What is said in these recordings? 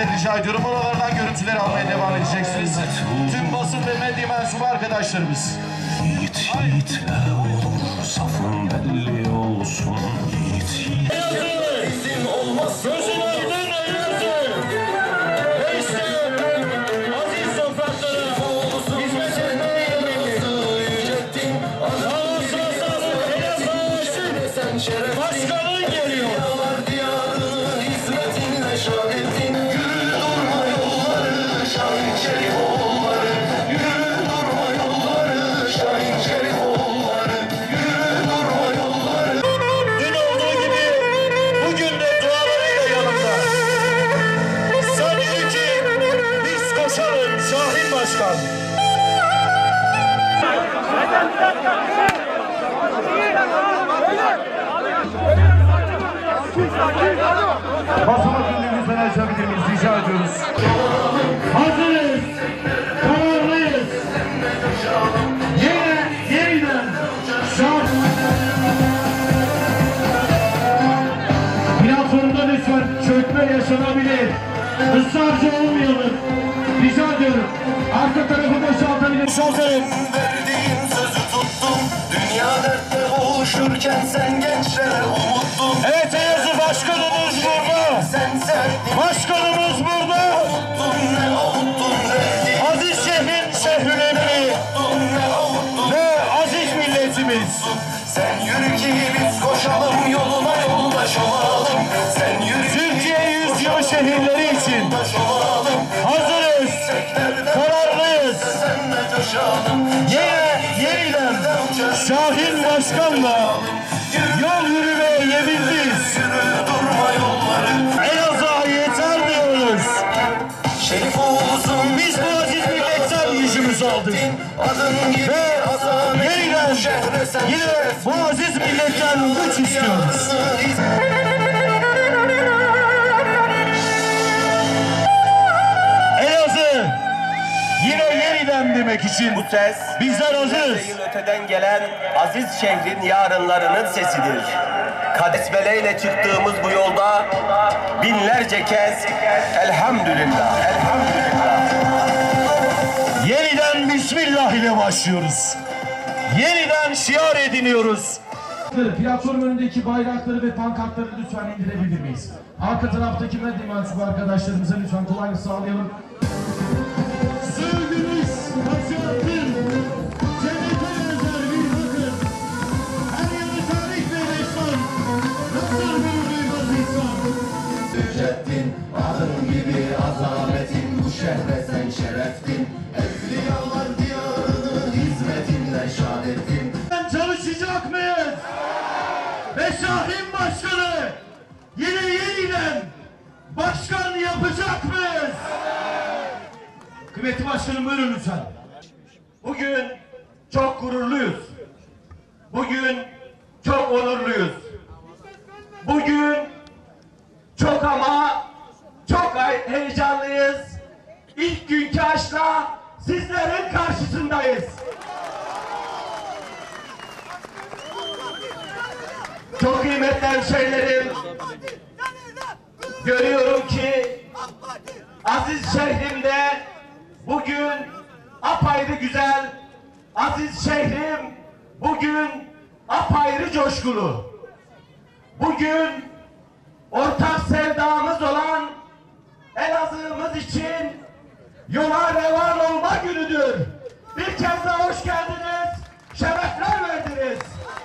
geçmelerini rica ediyorum. Oralardan görüntüler almaya devam edeceksiniz. Tüm basın ve medya mensubu arkadaşlarımız. Yiğit yiğitle olur, safın belli olsun. Yiğit yiğit. İzin olmaz. Sözün aydın ayırdı. Ve işte aziz topraklara hizmet etmeye yeminli. Yücettin anasına sağlık Elazığ başkanın geliyor. Diyarını hizmetinle şan ettin. Yürü durma yolları şahin şerif oğulları. Yürü durma yolları şahin şerif oğulları. Yürü durma yolları. Dün olduğu gibi bugün de dualarıyla yanımda. Sadece ki biz koşalım Şahin Başkan. Basın önlüğümüzden açabilir miyiz? Rica ediyoruz. Hazırız, kararlıyız. Yeniden platformda lütfen çökme yaşanabilir. Israrcı olmayalım. Rica ediyorum. Arka tarafı boşaltabilir. Boşaltalım. Verdiğim sözü tuttum. Dünya dertte boğuşurken sen gençlere umuttun. Evet Elazığ başkanımız burada. Sen başkanımız burada. Ne avuttun aziz şehrin şehirleri ve aziz milletimiz. Sen yürü ki biz koşalım yoluna yoldaş olalım. Sen yürü Türkiye yüzyılı şehirleri için hazırız, kararlıyız. Yeniden Şahin Başkan'la yol yürümeye yeminliyiz. Elazığ'a yeter diyoruz. Şerif olsun biz bu aziz milletten gücümüzü aldık. Ve yeniden yine bu aziz milletten güç istiyoruz. Elazığ yine yeniden demek için Bu ses bizler hazırız. yıl öteden gelen aziz şehrin yarınlarının sesidir. Kadesbeleyle çıktığımız bu yolda binlerce kez elhamdülillah, elhamdülillah. Yeniden Bismillah ile başlıyoruz. Yeniden şiar ediniyoruz. Platform önündeki bayrakları ve pankartları lütfen indirebilir miyiz? Arka taraftaki medya mensubu arkadaşlarımıza lütfen kolaylık sağlayalım. Sevgimiz kaçaktır. Cennete benzer bir bakın. Her yanı tarih ve destan. Nasıl bir duymaz insan. Yücettin, adın gibi azametin, bu şehre sen şereftin. Evliyalar diyarını hizmetinle şan ettin. Çalışacak mıyız? Ve Şahin Başkanı yine yeniden başkan yapacak mıyız? Kıymetli Başkanım buyurun lütfen. Bugün çok gururluyuz. Bugün çok onurluyuz. Bugün çok ama çok heyecanlıyız. İlk günkü aşkla sizlerin karşısındayız. Çok kıymetli hemşehrilerim, görüyorum ki aziz şehrimde bugün apayrı güzel, aziz şehrim bugün apayrı coşkulu. Bugün ortak sevdamız olan Elazığ'ımız için yola revan olma günüdür. Bir kez daha hoş geldiniz, şerefler verdiniz.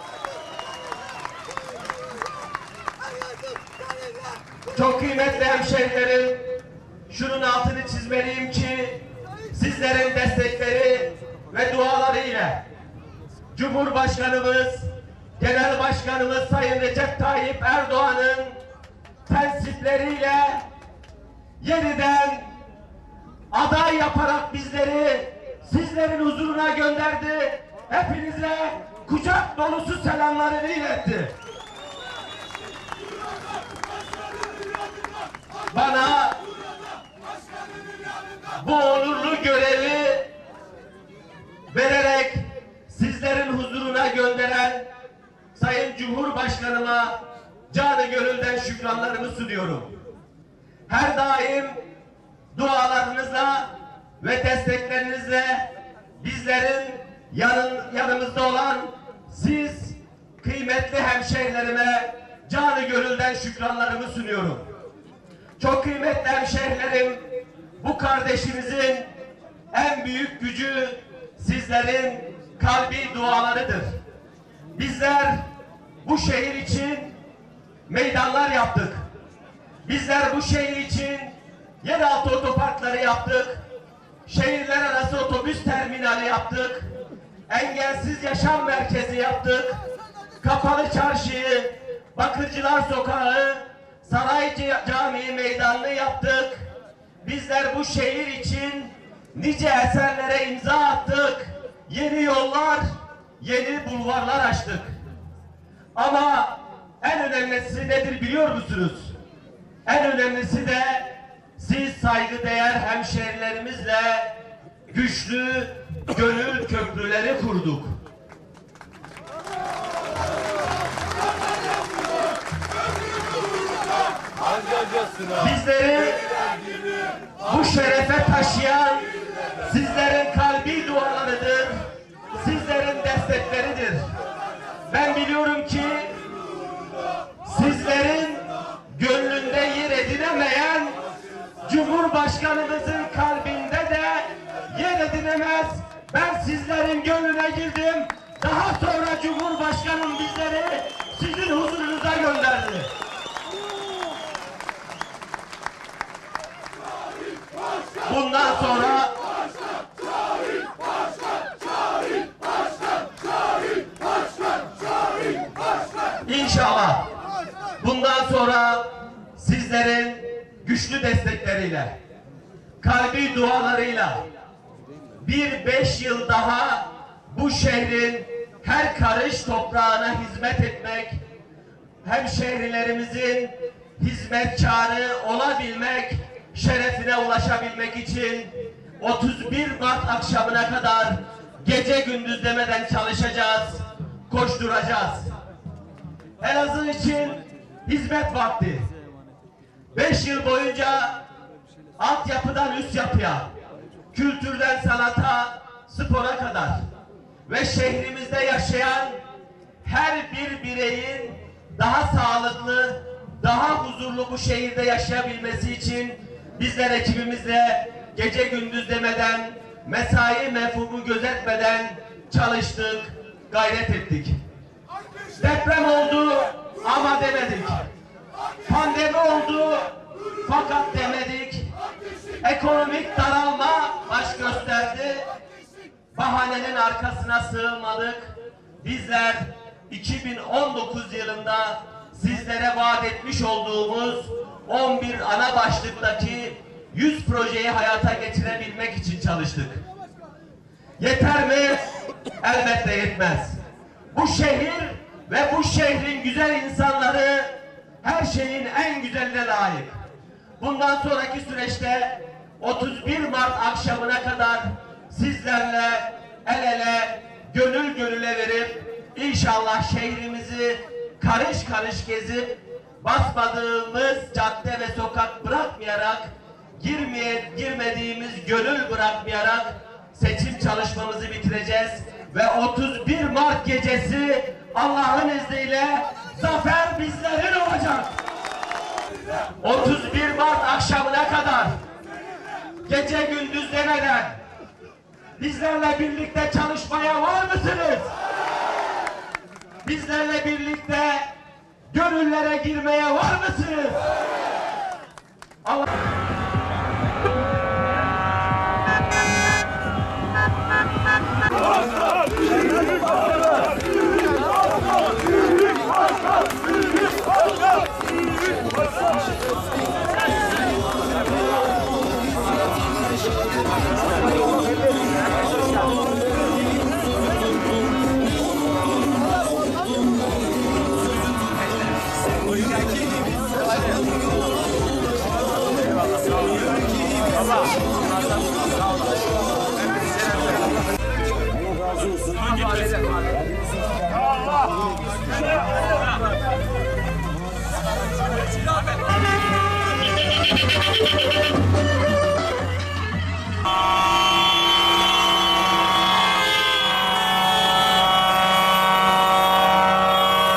Çok kıymetli hemşehrilerim, şunun altını çizmeliyim ki sizlerin destekleri ve duaları ile Cumhurbaşkanımız, Genel Başkanımız Sayın Recep Tayyip Erdoğan'ın tensipleriyle yeniden aday yaparak bizleri sizlerin huzuruna gönderdi. Hepinize kucak dolusu selamlarını iletti. Bana bu onurlu görevi vererek sizlerin huzuruna gönderen Sayın Cumhurbaşkanıma canı gönülden şükranlarımı sunuyorum. Her daim dualarınızla ve desteklerinizle bizlerin yanımızda olan siz kıymetli hemşehrilerime canı gönülden şükranlarımı sunuyorum. Çok kıymetli hemşehrilerim, bu kardeşimizin en büyük gücü sizlerin kalbi dualarıdır. Bizler bu şehir için meydanlar yaptık. Bizler bu şehir için yeraltı otoparkları yaptık. Şehirler arası otobüs terminali yaptık. Engelsiz yaşam merkezi yaptık. Kapalı çarşıyı, Bakırcılar Sokağı, Saray Camii meydanını yaptık. Bizler bu şehir için nice eserlere imza attık. Yeni yollar, yeni bulvarlar açtık. Ama en önemlisi nedir biliyor musunuz? En önemlisi de siz saygıdeğer hemşehrilerimizle güçlü gönül köprüleri kurduk. Bizleri bu şerefe taşıyan sizlerin kalbi dualarıdır, sizlerin destekleridir. Ben biliyorum ki sizlerin gönlünde yer edinemeyen Cumhurbaşkanımızın kalbinde de yer edinemez. Ben sizlerin gönlüne girdim. Daha sonra Cumhurbaşkanım bizleri sizin huzurunuza gönderdi. Bundan sonra İnşallah bundan sonra sizlerin güçlü destekleriyle, kalbi dualarıyla 5 yıl daha bu şehrin her karış toprağına hizmet etmek, hemşehrilerimizin hizmetkarı olabilmek, şerefine ulaşabilmek için 31 Mart akşamına kadar gece gündüz demeden çalışacağız, koşturacağız. Elazığ için hizmet vakti. 5 yıl boyunca altyapıdan üst yapıya, kültürden sanata, spora kadar ve şehrimizde yaşayan her bir bireyin daha sağlıklı, daha huzurlu bu şehirde yaşayabilmesi için bizler ekibimizle gece gündüz demeden, mesai mefhumu gözetmeden çalıştık, gayret ettik. Deprem oldu ama demedik. Pandemi oldu fakat demedik. Ekonomik daralma baş gösterdi. Bahanenin arkasına sığınmadık. Bizler 2019 yılında sizlere vaat etmiş olduğumuz 11 ana başlıktaki 100 projeyi hayata geçirebilmek için çalıştık. Yeter mi? Elbette yetmez. Bu şehir ve bu şehrin güzel insanları her şeyin en güzeline layık. Bundan sonraki süreçte 31 Mart akşamına kadar sizlerle el ele, gönül gönüle verip inşallah şehrimizi karış karış gezip basmadığımız cadde ve sokak bırakmayarak, girmediğimiz gönül bırakmayarak seçim çalışmamızı bitireceğiz ve 31 Mart gecesi Allah'ın izniyle zafer bizlerin olacak. 31 Mart akşamına kadar gece gündüz demeden bizlerle birlikte çalışmaya var mısınız? Bizlerle birlikte gönüllere girmeye var mısınız? Allah... Allah razı olsun.